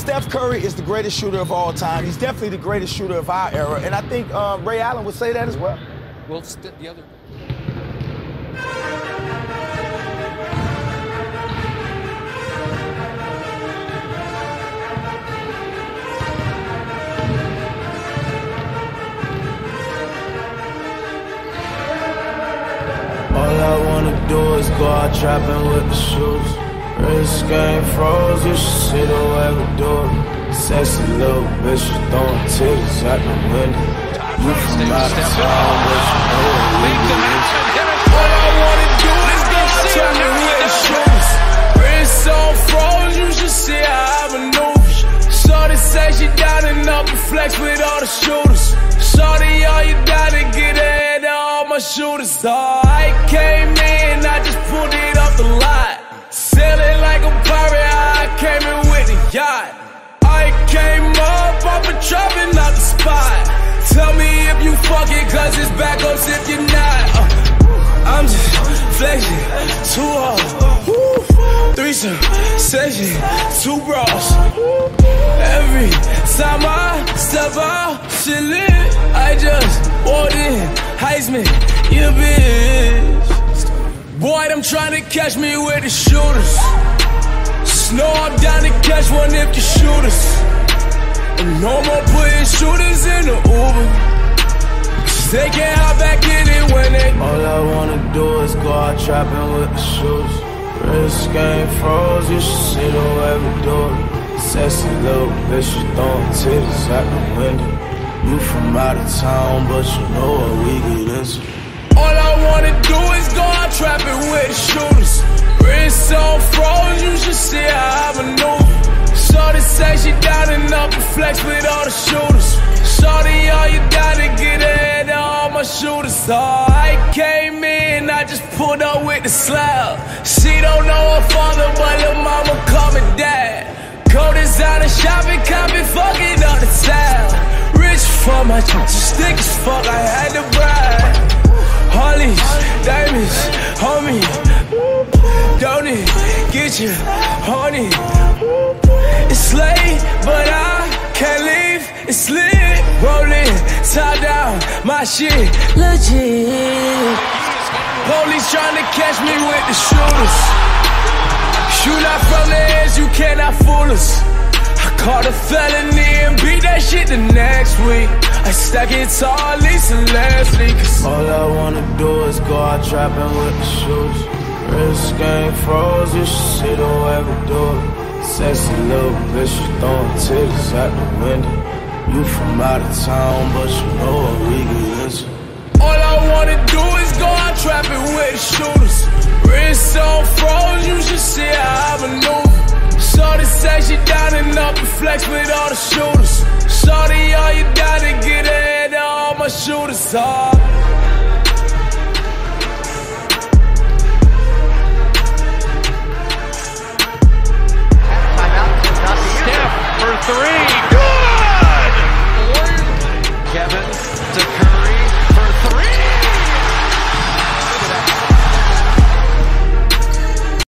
Steph Curry is the greatest shooter of all time. He's definitely the greatest shooter of our era, and I think Ray Allen would say that as well. Well, the other. All I wanna do is go out trapping with the shoes. Wrist game froze, you should see the way we do it. Sexy little bitch, you throwing titties at the window. You from out of town, but you know what we do. All I wanna do is go out trapping with the shoes. Wrist on froze, you should see how I maneuver. Shorty say she down and up and flex with all the shooters. Shorty, all you gotta get ahead of all my shooters. Oh, I came in, I just pulled it off the lot. Sailing like a pirate, I came in with a yacht. I came up off a trapping out the spot. Tell me if you fuck it, cause it's backups if you're not. I'm just flexing, too hard. Threesome, session, 2 bras. Every time I step out, shit lit. I just walked in, Heisman, you bitch. Boy, I'm trying to catch me with the shooters. Snow I'm down to catch one if you shoot us. And no more putting shooters in the Uber, 'cause they can't hop back in it when they. All I wanna do is go out trapping with the shoes. Wrist game froze, you should see the way we do it. Sexy little bitch, you throwing titties at the window. You from out of town, but you know what we get into. All I wanna do is go out trapping with the shooters. Wrist on froze, you should see how I maneuver. Shorty say she down and up and flex with all the shooters. Shorty, all you gotta get ahead of all my shooters. Oh, I came in, I just pulled up with the slab. She don't know her father, but her mama call me dad. Go designer shopping, copy, fucking up the style. Rich for my just thick as fuck, I had to brag. Harleys, diamonds, homie. Don't it get you horny? It's late, but I can't leave. It's lit, rolling, top down, my shit legit. Police trying to catch me with the shooters. Shoot out from the edge, you cannot fool us. I caught a felony and beat that shit the next week. I stack it tall, Lisa Leslie. All I wanna do is go out trapping with the shoes. Wrist game froze, you should see the way we do it. Sexy little bitch, you throwing titties at the window. You from out of town, but you know what we get into. All I wanna do is go out trapping with the shooters. Wrist on froze, you should see how I maneuver. Shorty say she down and up and flex with all the shooters. Shorty, all you gotta get ahead of all my shooters. Oh. Steph for 3, good! Kevin to